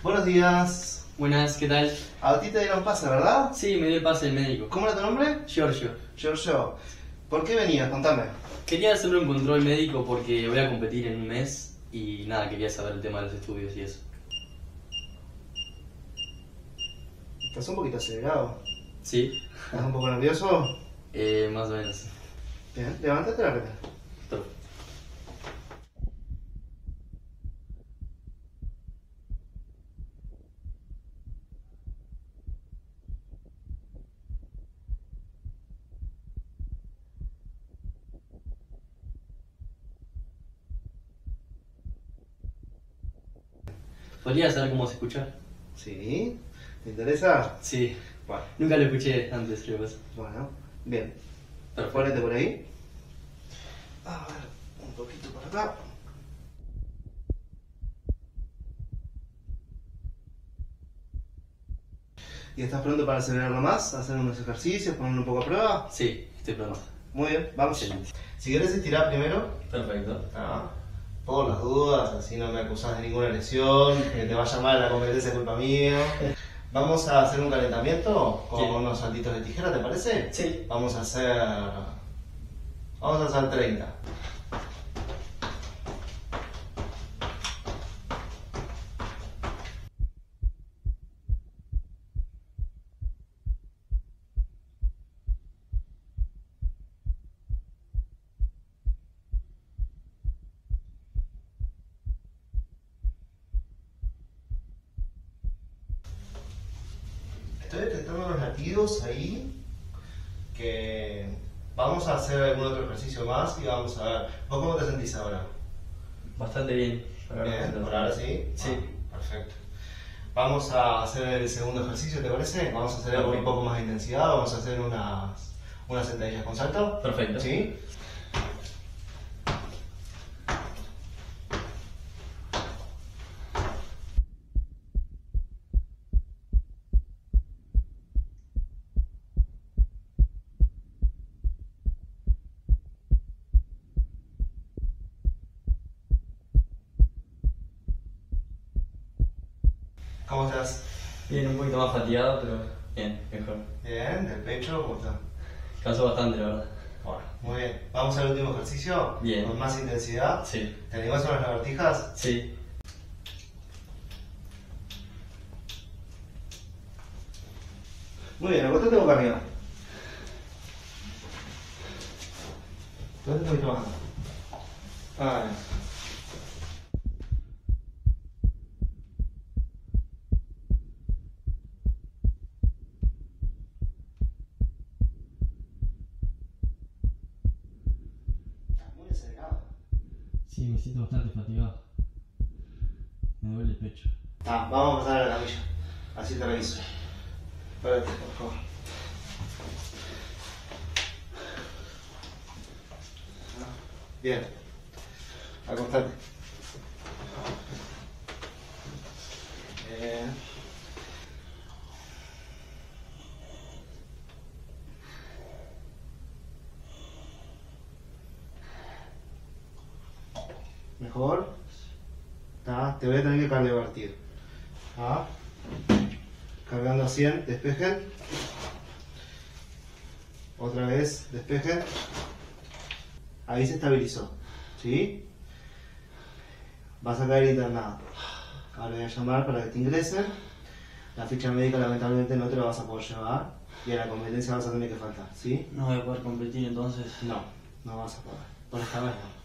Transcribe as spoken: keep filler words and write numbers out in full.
Buenos días. Buenas, ¿qué tal? A ti te dieron pase, ¿verdad? Sí, me dio el pase el médico. ¿Cómo era tu nombre? Giorgio. Giorgio. ¿Por qué venías? Contame. Quería hacerme un control médico porque voy a competir en un mes y nada, quería saber el tema de los estudios y eso. Estás un poquito acelerado. ¿Sí? ¿Estás un poco nervioso? Eh, más o menos. Bien, levántate la remera. Perfecto. ¿Podría saber cómo se escucha? ¿Sí? ¿Te interesa? Sí. Bueno, Nunca lo escuché antes, creo que es. bueno. Bien. Perfecto. Ponete por ahí. A ver, un poquito por acá. ¿Y estás pronto para acelerarlo más? ¿Hacer unos ejercicios? ¿Ponerlo un poco a prueba? Sí, estoy pronto. Muy bien, vamos. Excelente. Si querés estirar primero. Perfecto. Ah, por las dudas, así no me acusás de ninguna lesión, que te vaya mal la competencia es culpa mía. Vamos a hacer un calentamiento con Sí. unos saltitos de tijera, ¿te parece? Sí. Vamos a hacer... Vamos a hacer treinta. Estoy detectando los latidos ahí, que vamos a hacer algún otro ejercicio más y vamos a ver. ¿Vos cómo te sentís ahora? Bastante bien. Bien, por ahora sí. Sí. Ah, perfecto. Vamos a hacer el segundo ejercicio, ¿te parece? Vamos a hacer algo un poco más de intensidad, vamos a hacer unas, unas sentadillas con salto. Perfecto. ¿Sí? ¿Cómo estás? Bien, un poquito más fatigado, pero bien, mejor. Bien, del pecho, ¿cómo estás? Canso bastante, la verdad. Bueno, muy bien. Vamos al último ejercicio. Bien. Con más intensidad. Sí. ¿Te animás a unas lagartijas? Sí. Muy bien, acostate boca arriba. ¿Dónde estoy trabajando? Ah, estás muy acelerado. Sí, me siento bastante fatigado. Me duele el pecho. Ah, vamos a pasar a la camilla. Así te reviso. Espérate, por favor. Bien. Acostate. Bien. Mejor. Ah, te voy a tener que cardiovertir. Ah. Cargando a cien, despejen. Otra vez, despejen. Ahí se estabilizó. ¿Sí? Vas a caer internado. Ahora voy a llamar para que te ingresen. La ficha médica lamentablemente no te la vas a poder llevar. Y a la competencia vas a tener que faltar. ¿Sí? No voy a poder competir entonces. No, no vas a poder. Por esta vez no.